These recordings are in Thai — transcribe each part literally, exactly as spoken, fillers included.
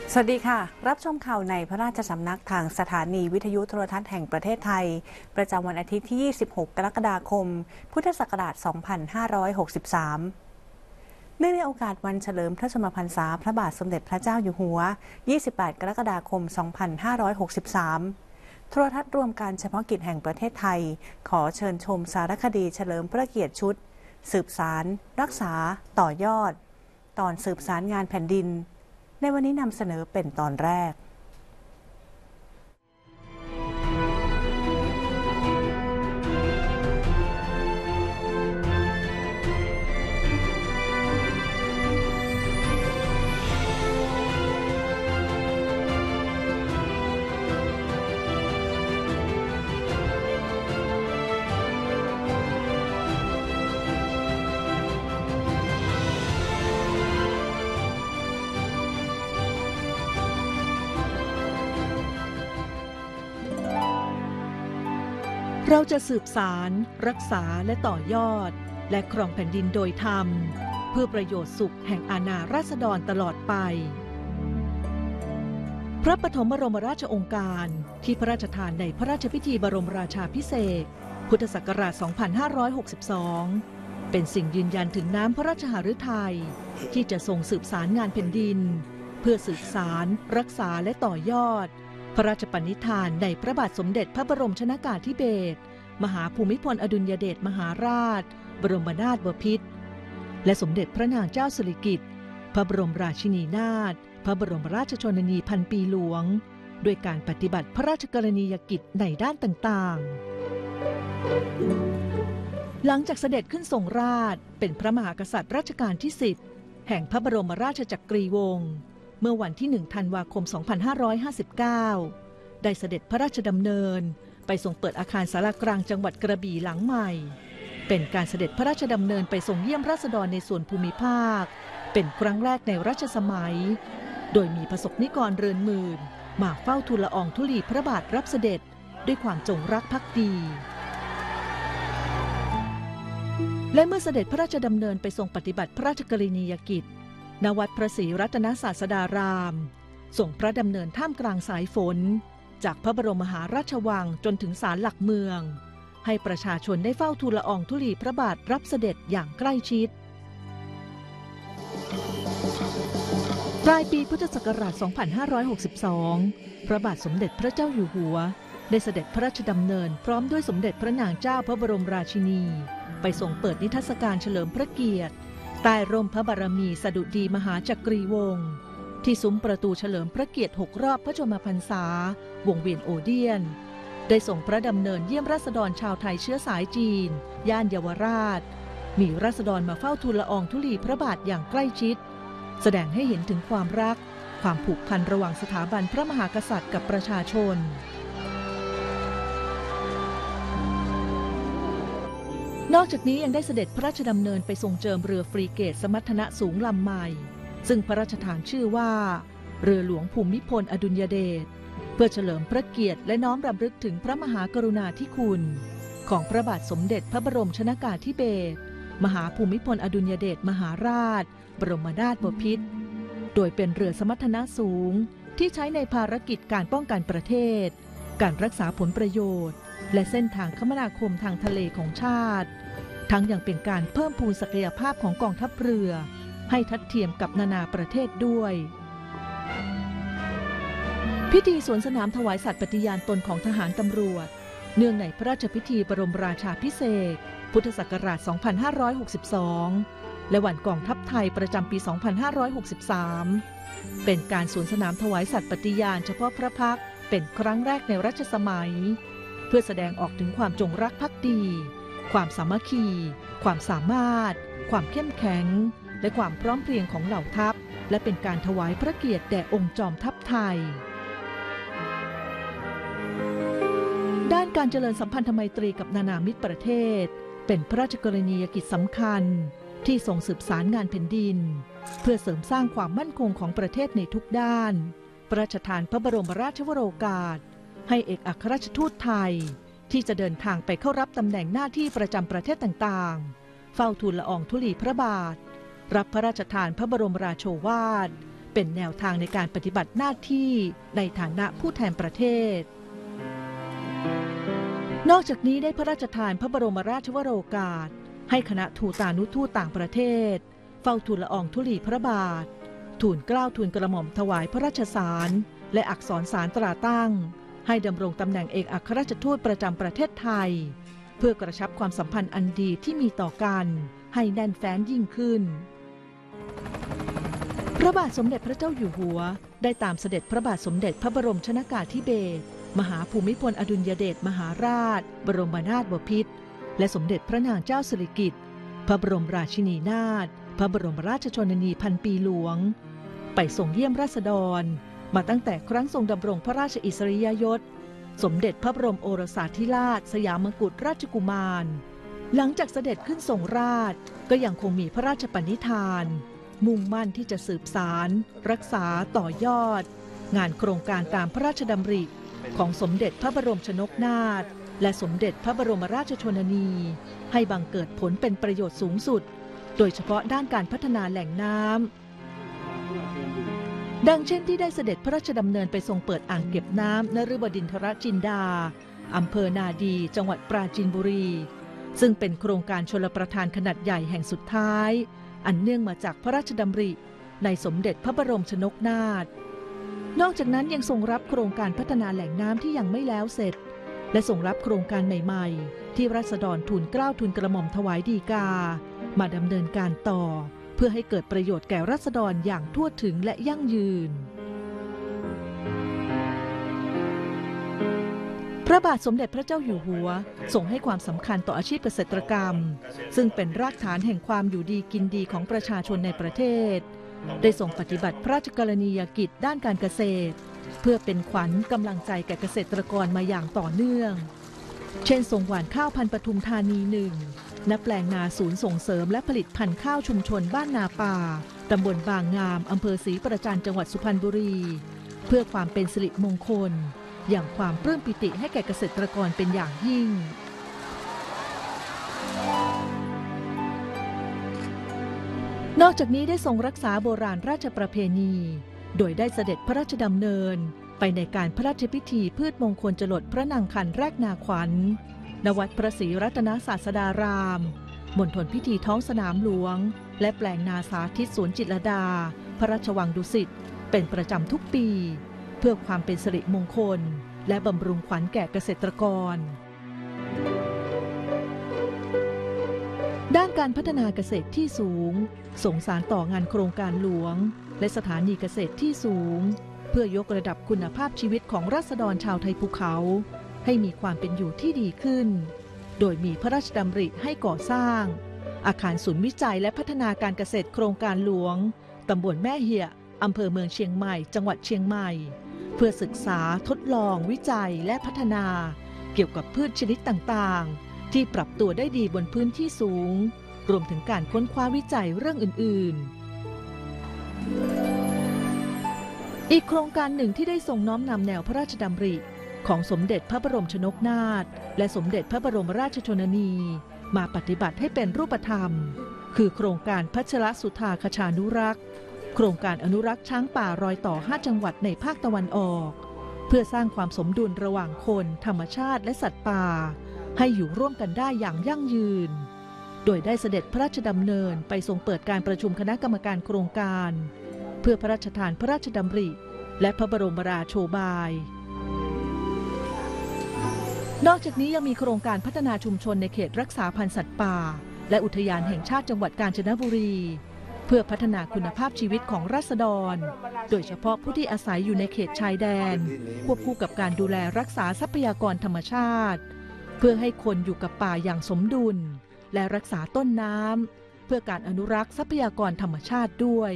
สวัสดีค่ะรับชมข่าวในพระราชสำนักทางสถานีวิทยุโทรทัศน์แห่งประเทศไทยประจำวันอาทิตย์ที่ ยี่สิบหก กรกฎาคม พุทธศักราช สองพันห้าร้อยหกสิบสาม เนื่องในโอกาสวันเฉลิมพระชนมพรรษาพระบาทสมเด็จพระเจ้าอยู่หัว ยี่สิบแปด กรกฎาคม สองพันห้าร้อยหกสิบสาม โทรทัศน์รวมการเฉพาะกิจแห่งประเทศไทยขอเชิญชมสารคดีเฉลิมพระเกียรติชุดสืบสารรักษาต่อยอดตอนสืบสารงานแผ่นดินในวันนี้นำเสนอเป็นตอนแรกเราจะสืบสารรักษาและต่อยอดและครองแผ่นดินโดยธรรมเพื่อประโยชน์สุขแห่งอาณาราษฎรตลอดไปพระปฐมบรมราชโองการที่พระราชทานในพระราชพิธีบรมราชาภิเษกพุทธศักราช สองพันห้าร้อยหกสิบสอง เป็นสิ่งยืนยันถึงน้ำพระราชหฤทัยที่จะทรงสืบสารงานแผ่นดินเพื่อสืบสารรักษาและต่อยอดพระราชปณิธานในพระบาทสมเด็จพระบรมชนกาธิเบศรมหาภูมิพลอดุลยเดชมหาราชบรมนาถบพิตรและสมเด็จพระนางเจ้าสิริกิติ์พระบรมราชินีนาถพระบรมราชชนนีพันปีหลวงด้วยการปฏิบัติพระราชกรณียกิจในด้านต่างๆหลังจากเสด็จขึ้นทรงราชเป็นพระมหากษัตริย์รัชกาลที่สิบแห่งพระบรมราชจักรีวงศ์เมื่อวันที่หนึ่งธันวาคม สองพันห้าร้อยห้าสิบเก้า ได้เสด็จพระราชดำเนินไปทรงเปิดอาคารศาลากลางจังหวัดกระบี่หลังใหม่เป็นการเสด็จพระราชดำเนินไปทรงเยี่ยมราษฎรในส่วนภูมิภาคเป็นครั้งแรกในรัชสมัยโดยมีประสบนิกรเรือนหมื่นมาเฝ้าทูลละอองธุลีพระบาทรับเสด็จด้วยความจงรักภักดีและเมื่อเสด็จพระราชดำเนินไปทรงปฏิบัติพระราชกรณียกิจณวัดพระศรีรัตนศาสดารามส่งพระดำเนินท่ามกลางสายฝนจากพระบรมมหาราชวังจนถึงศาลหลักเมืองให้ประชาชนได้เฝ้าทูลละอองธุลีพระบาทรับเสด็จอย่างใกล้ชิดปลายปีพุทธศักราช สองพันห้าร้อยหกสิบสอง พระบาทสมเด็จพระเจ้าอยู่หัวได้เสด็จพระราชดำเนินพร้อมด้วยสมเด็จพระนางเจ้าพระบรมราชินีไปทรงเปิดนิทรรศการเฉลิมพระเกียรติใต้ร่มพระบารมีสดุดีมหาจักรีวงศ์ที่ซุ้มประตูเฉลิมพระเกียรติหกรอบพระชนมพรรษาวงเวียนโอเดียนได้ส่งพระดำเนินเยี่ยมราษฎรชาวไทยเชื้อสายจีนย่านเยาวราชมีราษฎรมาเฝ้าทูลละอองธุลีพระบาทอย่างใกล้ชิดแสดงให้เห็นถึงความรักความผูกพันระหว่างสถาบันพระมหากษัตริย์กับประชาชนนอกจากนี้ยังได้เสด็จพระราชดำเนินไปทรงเจิมเรือฟรีเกตสมรรถนะสูงลำใหม่ซึ่งพระราชทานชื่อว่าเรือหลวงภูมิพลอดุลยเดชเพื่อเฉลิมพระเกียรติและน้อมรำลึกถึงพระมหากรุณาธิคุณของพระบาทสมเด็จพระบรมชนกาธิเบศรมหาภูมิพลอดุลยเดชมหาราชบรมนาถบพิตรโดยเป็นเรือสมรรถนะสูงที่ใช้ในภารกิจการป้องกันประเทศการรักษาผลประโยชน์และเส้นทางคมนาคมทางทะเลของชาติทั้งยังเป็นการเพิ่มพูนศักยภาพของกองทัพเรือให้ทัดเทียมกับนานาประเทศด้วยพิธีสวนสนามถวายสัตย์ปฏิญาณตนของทหารตำรวจเนื่องในพระราชพิธีบรมราชาภิเษกพุทธศักราช สองพันห้าร้อยหกสิบสอง และวันกองทัพไทยประจำปี สองพันห้าร้อยหกสิบสาม เป็นการสวนสนามถวายสัตย์ปฏิญาณเฉพาะพระพักตร์เป็นครั้งแรกในรัชสมัยเพื่อแสดงออกถึงความจงรักภักดีความสามัคคีความสามารถความเข้มแข็งและความพร้อมเพรียงของเหล่าทัพและเป็นการถวายพระเกียรติแด่องค์จอมทัพไทยด้านการเจริญสัมพันธไมตรีกับนานามิตรประเทศเป็นพระราชกรณียกิจสำคัญที่ทรงสืบสารงานแผ่นดินเพื่อเสริมสร้างความมั่นคงของประเทศในทุกด้านพระราชทานพระบรมราชวโรกาสให้เอกอัครราชทูตไทยที่จะเดินทางไปเข้ารับตำแหน่งหน้าที่ประจำประเทศต่างๆเฝ้าทูลละอองธุลีพระบาทรับพระราชทานพระบรมราโชวาทเป็นแนวทางในการปฏิบัติหน้าที่ในฐานะผู้แทนประเทศนอกจากนี้ได้พระราชทานพระบรมราชวโรกาสให้คณะทูตานุทูตต่างประเทศเฝ้าทูลละอองธุลีพระบาททูลเกล้าทูลกระหม่อมถวายพระราชสารและอักษรสารตราตั้งให้ดำรงตำแหน่งเอกอัครราชทูตประจำประเทศไทยเพื่อกระชับความสัมพันธ์อันดีที่มีต่อกันให้แน่นแฟ้นยิ่งขึ้นพระบาทสมเด็จพระเจ้าอยู่หัวได้ตามเสด็จพระบาทสมเด็จพระบรมชนกาธิเบศรมหาภูมิพลอดุลยเดชมหาราชบรมนาถบพิตรและสมเด็จพระนางเจ้าสิริกิติ์พระบรมราชินีนาถพระบรมราชชนนีพันปีหลวงไปทรงเยี่ยมราษฎรมาตั้งแต่ครั้งทรงดำรงพระราชอิสริยยศสมเด็จพระบรมโอรสาธิราชสยามกุฎราชกุมารหลังจากเสด็จขึ้นทรงราชก็ยังคงมีพระราชปณิธานมุ่งมั่นที่จะสืบสารรักษาต่อยอดงานโครงการตามพระราชดำริของสมเด็จพระบรมชนกนาถและสมเด็จพระบรมราชชนนีให้บังเกิดผลเป็นประโยชน์สูงสุดโดยเฉพาะด้านการพัฒนาแหล่งน้ำดังเช่นที่ได้เสด็จพระราชดำเนินไปทรงเปิดอ่างเก็บน้ำนฤบดินทรจินดาอำเภอนาดีจังหวัดปราจีนบุรีซึ่งเป็นโครงการชลประทานขนาดใหญ่แห่งสุดท้ายอันเนื่องมาจากพระราชดำริในสมเด็จพระบรมชนกนาถนอกจากนั้นยังทรงรับโครงการพัฒนาแหล่งน้ำที่ยังไม่แล้วเสร็จและทรงรับโครงการใหม่ๆที่ราษฎรทูลเกล้าทูลกระหม่อมถวายฎีกามาดำเนินการต่อเพื่อให้เกิดประโยชน์แก่ราษฎรอย่างทั่วถึงและยั่งยืนพระบาทสมเด็จพระเจ้าอยู่หัวทรงให้ความสำคัญต่ออาชีพเกษตรกรรมซึ่งเป็นรากฐานแห่งความอยู่ดีกินดีของประชาชนในประเทศได้ทรงปฏิบัติพระราชกรณียกิจด้านการเกษตรเพื่อเป็นขวัญกำลังใจแก่เกษตรกรมาอย่างต่อเนื่องเช่นทรงหว่านข้าวพันธุ์ปทุมธานีหนึ่งณแปลงนาศูนย์ส่งเสริมและผลิตพันธุ์ข้าวชุมชนบ้านนาป่าตำบลบางงามอำเภอศรีประจันจังหวัดสุพรรณบุรีเพื่อความเป็นสิริมงคลอย่างความปลื้มปิติให้แก่เกษตรกรเป็นอย่างยิ่งนอกจากนี้ได้ทรงรักษาโบราณราชประเพณีโดยได้เสด็จพระราชดำเนินไปในการพระราชพิธีพืชมงคลจรดพระนางคันแรกนาขวัญณวัดพระศรีรัตนศาสดารามมณฑลพิธีท้องสนามหลวงและแปลงนาสาธิตสวนจิตรลดาพระราชวังดุสิตเป็นประจำทุกปีเพื่อความเป็นสิริมงคลและบำรุงขวัญแก่เกษตรกรด้านการพัฒนาเกษตรที่สูงส่งสารต่องานโครงการหลวงและสถานีเกษตรที่สูงเพื่อยกระดับคุณภาพชีวิตของราษฎรชาวไทยภูเขาให้มีความเป็นอยู่ที่ดีขึ้นโดยมีพระราชดำริให้ก่อสร้างอาคารศูนย์วิจัยและพัฒนาการเกษตรโครงการหลวงตำบลแม่เหี่ยอำเภอเมืองเชียงใหม่จังหวัดเชียงใหม่เพื่อศึกษาทดลองวิจัยและพัฒนาเกี่ยวกับพืชชนิดต่างๆที่ปรับตัวได้ดีบนพื้นที่สูงรวมถึงการค้นคว้าวิจัยเรื่องอื่นๆอีกโครงการหนึ่งที่ได้ทรงน้อมนำแนวพระราชดำริของสมเด็จพระบรมชนกนาถและสมเด็จพระบรมราชชนนีมาปฏิบัติให้เป็นรูปธรรมคือโครงการพัชรสุธาคชานุรักษ์โครงการอนุรักษ์ช้างป่ารอยต่อห้าจังหวัดในภาคตะวันออกเพื่อสร้างความสมดุลระหว่างคนธรรมชาติและสัตว์ป่าให้อยู่ร่วมกันได้อย่างยั่งยืนโดยได้เสด็จพระราชดำเนินไปทรงเปิดการประชุมคณะกรรมการโครงการเพื่อพระราชทานพระราชดำริและพระบรมราโชบายนอกจากนี้ยังมีโครงการพัฒนาชุมชนในเขตรักษาพันธุ์สัตว์ป่าและอุทยานแห่งชาติจังหวัดกาญจนบุรีเพื่อพัฒนาคุณภาพชีวิตของราษฎรโดยเฉพาะผู้ที่อาศัยอยู่ในเขตชายแดนควบคู่กับการดูแลรักษาทรัพยากรธรรมชาติเพื่อให้คนอยู่กับป่าอย่างสมดุลและรักษาต้นน้ำเพื่อการอนุรักษ์ทรัพยากรธรรมชาติด้วย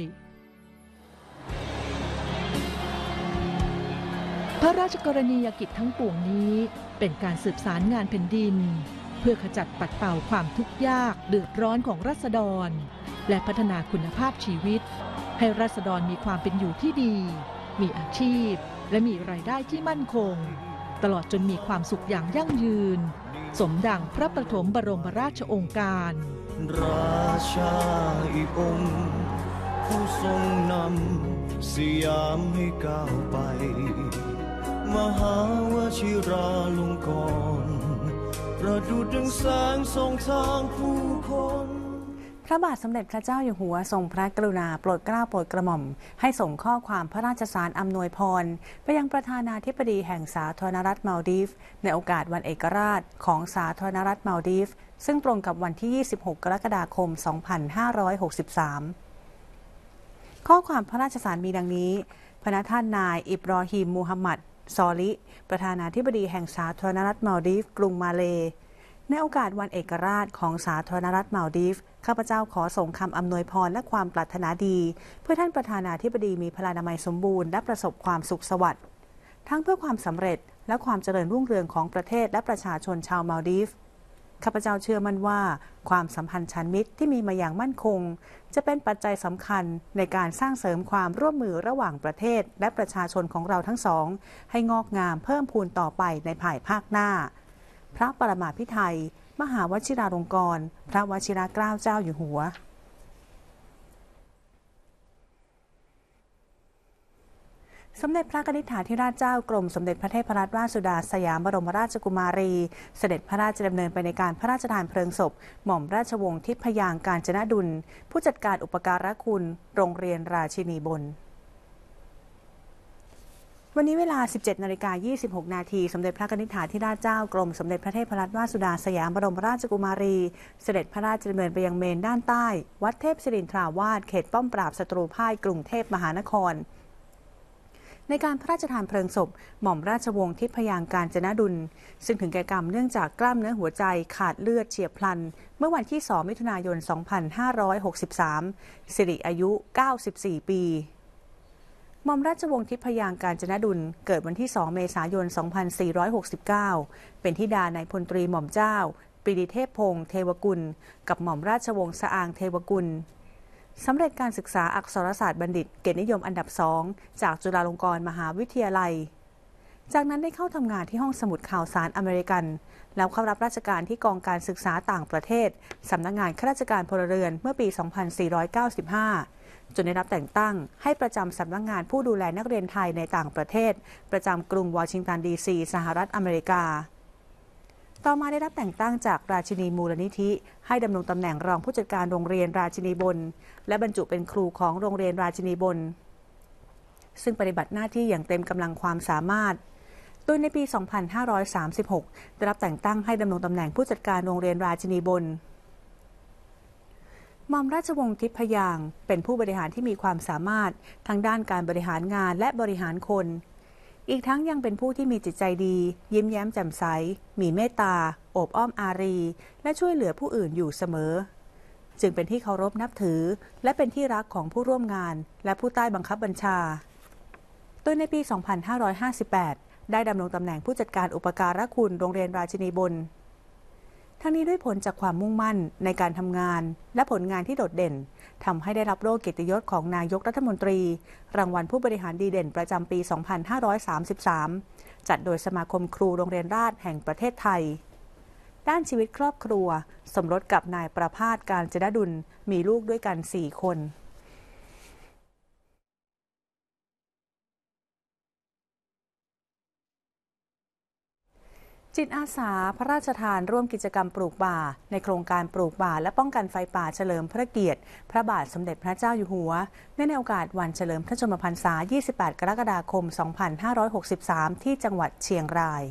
พระราชกรณียกิจทั้งปวงนี้เป็นการสืบสารงานแผ่นดินเพื่อขจัดปัดเป่าความทุกข์ยากเดือดร้อนของราษฎรและพัฒนาคุณภาพชีวิตให้ราษฎรมีความเป็นอยู่ที่ดีมีอาชีพและมีรายได้ที่มั่นคงตลอดจนมีความสุขอย่างยั่งยืนสมดังพระปฐมบรมราชโองการราชาอีกองค์ผู้ทรงนำสยามให้ก้าวไปมหาวชิราลงกรณ์ประดุจดังแสงส่องทางผู้คนพระบาทสมเด็จพระเจ้าอยู่หัวทรงพระกรุณาโปรดเกล้าโปรดกระหม่อมให้ส่งข้อความพระราชสารอำนวยพรไปยังประธานาธิบดีแห่งสาธารณรัฐมาลดีฟในโอกาสวันเอกราชของสาธารณรัฐมาลดีฟซึ่งตรงกับวันที่ ยี่สิบหก กรกฎาคม สองพันห้าร้อยหกสิบสาม ข้อความพระราชสารมีดังนี้พระท่านนายอิบรอฮีมมูฮัมหมัดซอลิประธานาธิบดีแห่งสาธารณรัฐมาลดีฟกรุงมาเลในโอกาสวันเอกราชของสาธารณรัฐมาลดีฟข้าพเจ้าขอส่งคำอำนวยพรและความปรารถนาดีเพื่อท่านประธานาธิบดีมีพลานามัยสมบูรณ์และประสบความสุขสวัสดิ์ทั้งเพื่อความสำเร็จและความเจริญรุ่งเรืองของประเทศและประชาชนชาวมาลดีฟข้าพเจ้าเชื่อมั่นว่าความสัมพันธ์ชันมิตรที่มีมาอย่างมั่นคงจะเป็นปัจจัยสำคัญในการสร้างเสริมความร่วมมือระหว่างประเทศและประชาชนของเราทั้งสองให้งอกงามเพิ่มพูนต่อไปในภายภาคหน้าพระปรมาภิไธยมหาวชิราลงกรณ์พระวชิรเกล้าเจ้าอยู่หัวสมเด็จพระนิธิถาธิราชเจ้ากรมสมเด็จพระเทพรัตนราชสุดาสยามบรมราชกุมารีเสด็จพระราชดำเนินไปในการพระราชทานเพลิงศพหม่อมราชวงศ์ทิพยางค์กาญจนดุลผู้จัดการอุปการะคุณโรงเรียนราชินีบนวันนี้เวลา สิบเจ็ดนาฬิกายี่สิบหก นาทีสมเด็จพระนิธิถาธิราชเจ้ากรมสมเด็จพระเทพรัตนราชสุดาสยามบรมราชกุมารีเสด็จพระราชดำเนินไปยังเมนด้านใต้วัดเทพศิรินทราวาสเขตป้อมปราบศัตรูพ่ายกรุงเทพมหานครในการพระราชทานเพลิงศพหม่อมราชวงศ์ทิพยางค์กาญจนดุลซึ่งถึงแก่กรรมเนื่องจากกล้ามเนื้อหัวใจขาดเลือดเฉียบพลันเมื่อวันที่สองมิถุนายนสองพันห้าร้อยหกสิบสามสิริอายุเก้าสิบสี่ปีหม่อมราชวงศ์ทิพยางค์กาญจนดุลเกิดวันที่สองเมษายนสองพันสี่ร้อยหกสิบเก้าเป็นธิดานายพลตรีหม่อมเจ้าปรีดีเทพพงษ์เทวกุลกับหม่อมราชวงศ์สะอางเทวกุลสำเร็จการศึกษาอักษรศาสตร์บัณฑิตเกียรตินิยมอันดับสองจากจุฬาลงกรณ์มหาวิทยาลัยจากนั้นได้เข้าทำงานที่ห้องสมุดข่าวสารอเมริกันแล้วเข้ารับราชการที่กองการศึกษาต่างประเทศสำนักงานข้าราชการพลเรือนเมื่อปี สองพันสี่ร้อยเก้าสิบห้า จนได้รับแต่งตั้งให้ประจำสำนักงานผู้ดูแลนักเรียนไทยในต่างประเทศประจำกรุงวอชิงตันดีซีสหรัฐอเมริกาต่อมาได้รับแต่งตั้งจากราชินีมูลนิธิให้ดำรงตำแหน่งรองผู้จัดการโรงเรียนราชินีบนและบรรจุเป็นครูของโรงเรียนราชินีบนซึ่งปฏิบัติหน้าที่อย่างเต็มกำลังความสามารถโดยในปี สองพันห้าร้อยสามสิบหก ได้รับแต่งตั้งให้ดำรงตำแหน่งผู้จัดการโรงเรียนราชินีบนหม่อมราชวงศ์ทิพยางค์เป็นผู้บริหารที่มีความสามารถทั้งด้านการบริหารงานและบริหารคนอีกทั้งยังเป็นผู้ที่มีจิตใจดียิ้มแย้มแจ่มใสมีเมตตาโอบอ้อมอารีและช่วยเหลือผู้อื่นอยู่เสมอจึงเป็นที่เคารพนับถือและเป็นที่รักของผู้ร่วมงานและผู้ใต้บังคับบัญชาโดยในปี สองพันห้าร้อยห้าสิบแปด ได้ดำรงตำแหน่งผู้จัดการอุปการะคุณโรงเรียนราชินีบนทั้งนี้ด้วยผลจากความมุ่งมั่นในการทำงานและผลงานที่โดดเด่นทำให้ได้รับโล่เกียรติยศของนายกรัฐมนตรีรางวัลผู้บริหารดีเด่นประจำปี สองพันห้าร้อยสามสิบสาม จัดโดยสมาคมครูโรงเรียนราษฎร์แห่งประเทศไทยด้านชีวิตครอบครัวสมรสกับนายประภาสกาญจนดุลมีลูกด้วยกันสี่คนจิตอาสาพระราชทานร่วมกิจกรรมปลูกป่าในโครงการปลูกป่าและป้องกันไฟป่าเฉลิมพระเกียรติพระบาทสมเด็จพระเจ้าอยู่หัวเนื่องในโอกาสวันเฉลิมพระชนมพรรษา ยี่สิบแปด กรกฎาคม สองพันห้าร้อยหกสิบสาม ที่จังหวัดเชียงราย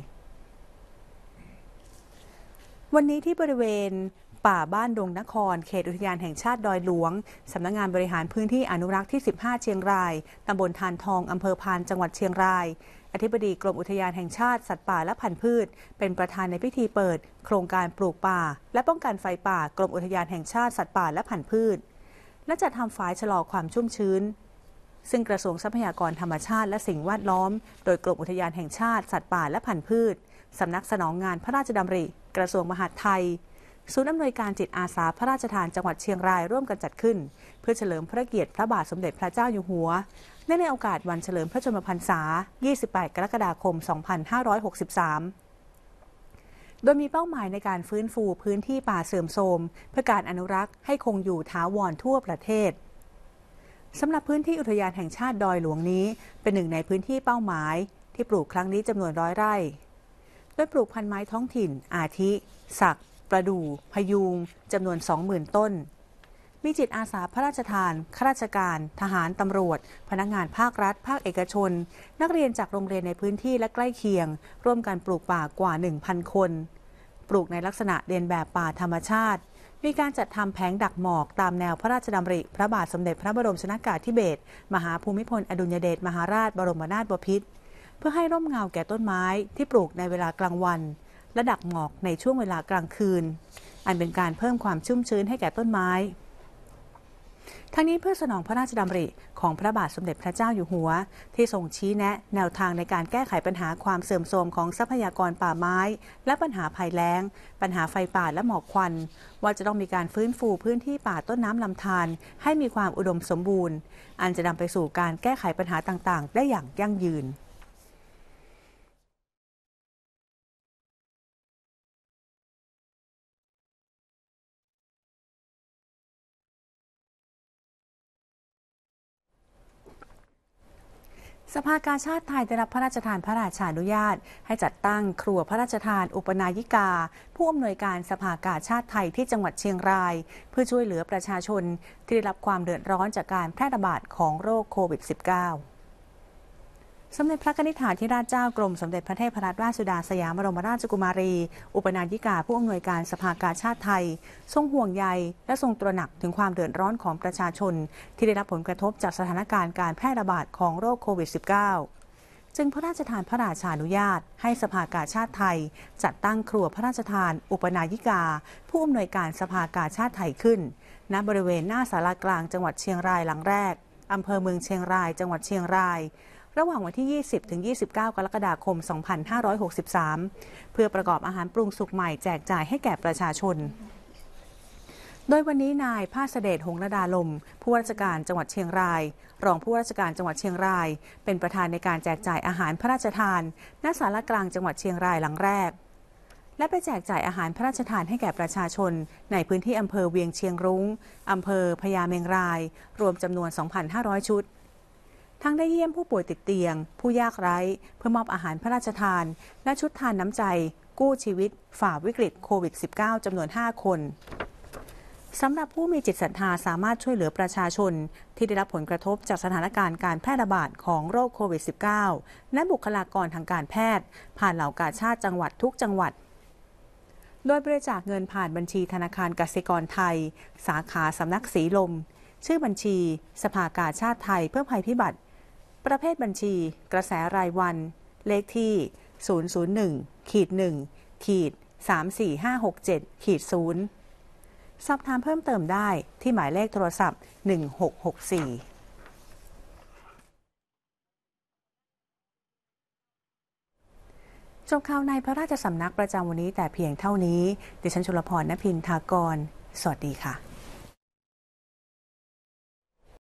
วันนี้ที่บริเวณป่าบ้านดงนครเขตอุทยานแห่งชาติดอยหลวงสำนักงานบริหารพื้นที่อนุรักษ์ที่สิบห้าเชียงรายตำบลทานทองอำเภอพานจังหวัดเชียงรายอธิบดีกรมอุทยานแห่งชาติสัตว์ป่าและพันธุ์พืชเป็นประธานในพิธีเปิดโครงการปลูกป่าและป้องกันไฟป่ากรมอุทยานแห่งชาติสัตว์ป่าและพันธุ์พืชและจัดทำฝายชะลอความชุ่มชื้นซึ่งกระทรวงทรัพยากรธรรมชาติและสิ่งแวดล้อมโดยกรมอุทยานแห่งชาติสัตว์ป่าและพันธุ์พืชสำนักสนองงานพระราชดำริกระทรวงมหาดไทยศูนย์อำนวยการจิตอาสาพระราชทานจังหวัดเชียงรายร่วมกันจัดขึ้นเพื่อเฉลิมพระเกียรติพระบาทสมเด็จพระเจ้าอยู่หัวเนื่องในโอกาสวันเฉลิมพระชนมพรรษา ยี่สิบแปด กรกฎาคม สองพันห้าร้อยหกสิบสาม โดยมีเป้าหมายในการฟื้นฟูพื้นที่ป่าเสื่อมโทรมเพื่อการอนุรักษ์ให้คงอยู่ถาวรทั่วประเทศสำหรับพื้นที่อุทยานแห่งชาติดอยหลวงนี้เป็นหนึ่งในพื้นที่เป้าหมายที่ปลูกครั้งนี้จำนวนร้อยไร่โดยปลูกพันไม้ท้องถิ่นอาทิสักประดู่พยูงจำนวน สองหมื่น ต้นมีจิตอาสาพระราชทานข้าราชการทหารตำรวจพนักงานภาครัฐภาคเอกชนนักเรียนจากโรงเรียนในพื้นที่และใกล้เคียงร่วมกันปลูกป่ากว่า หนึ่งพัน คนปลูกในลักษณะเรียนแบบป่าธรรมชาติมีการจัดทำแผงดักหมอกตามแนวพระราชดำริพระบาทสมเด็จพระบรมชนกาธิเบศรมหาภูมิพลอดุลยเดชมหาราชบรมนาถบพิตรเพื่อให้ร่มเงาแก่ต้นไม้ที่ปลูกในเวลากลางวันและดักหมอกในช่วงเวลากลางคืนอันเป็นการเพิ่มความชุ่มชื้นให้แก่ต้นไม้ทั้งนี้เพื่อสนองพระราชดำริของพระบาทสมเด็จพระเจ้าอยู่หัวที่ทรงชี้แนะแนวทางในการแก้ไขปัญหาความเสื่อมโทรมของทรัพยากรป่าไม้และปัญหาภัยแล้งปัญหาไฟป่าและหมอกควันว่าจะต้องมีการฟื้นฟูพื้นที่ป่าต้นน้ำลำธารให้มีความอุดมสมบูรณ์อันจะนำไปสู่การแก้ไขปัญหาต่างๆได้อย่างยั่งยืนสภากาชาติไทยได้รับพระราชทานพระราชานุญาตให้จัดตั้งครัวพระราชทานอุปนายิกาผู้อำนวยการสภากาชาติไทยที่จังหวัดเชียงรายเพื่อช่วยเหลือประชาชนที่ได้รับความเดือดร้อนจากการแพร่ระบาดของโรคโควิด สิบเก้า สมเด็จพระนิธิถาธิราชเจ้ากรมสมเด็จพระเทพรัตนราชสุดาสยามบรมราชกุมารีอุปนายิกาผู้อำนวยการสภากาชาติไทยทรงห่วงใยและทรงตระหนักถึงความเดือดร้อนของประชาชนที่ได้รับผลกระทบจากสถานการณ์การแพร่ระบาดของโรคโควิด สิบเก้า จึงพระราชทานพระราชานุญาตให้สภากาชาติไทยจัดตั้งครัวพระราชทานอุปนายิกาผู้อำนวยการสภากาชาติไทยขึ้นณบริเวณหน้าศาลากลางจังหวัดเชียงรายหลังแรกอำเภอเมืองเชียงรายจังหวัดเชียงรายระหว่างวันที่ ยี่สิบถึงยี่สิบเก้า กรกฎาคม สองพันห้าร้อยหกสิบสาม เพื่อประกอบอาหารปรุงสุกใหม่แจกจ่ายให้แก่ประชาชนโดยวันนี้นายภาสเดช หงส์นดาลมผู้ว่าราชการจังหวัดเชียงรายรองผู้ว่าราชการจังหวัดเชียงรายเป็นประธานในการแจกจ่ายอาหารพระราชทานณศาลากลางจังหวัดเชียงรายหลังแรกและไปแจกจ่ายอาหารพระราชทานให้แก่ประชาชนในพื้นที่อำเภอเวียงเชียงรุ้งอำเภอพญาเมงรายรวมจำนวน สองพันห้าร้อย ชุดทั้งได้เยี่ยมผู้ป่วยติดเตียงผู้ยากไร้เพื่อมอบอาหารพระราชทานและชุดทานน้ำใจกู้ชีวิตฝ่าวิกฤตโควิด สิบเก้า จำนวน ห้า คนสำหรับผู้มีจิตศรัทธาสามารถช่วยเหลือประชาชนที่ได้รับผลกระทบจากสถานการณ์การแพร่ระบาดของโรคโควิด สิบเก้า และบุคลากรทางการแพทย์ผ่านเหล่ากาชาดจังหวัดทุกจังหวัดโดยบริจาคเงินผ่านบัญชีธนาคารกสิกรไทยสาขาสำนักสีลมชื่อบัญชีสภากาชาติไทยเพื่อภัยพิบัติประเภทบัญชีกระแสรายวันเลขที่ ศูนย์ ศูนย์ หนึ่ง หนึ่ง สาม สี่ ห้า หก เจ็ด ศูนย์ สอบถามเพิ่มเติมได้ที่หมายเลขโทรศัพท์ หนึ่ง หก หก สี่ จบข่าวในพระราชสำนักประจำวันนี้แต่เพียงเท่านี้ดิฉันชุลพร ณ พินทากรสวัสดีค่ะ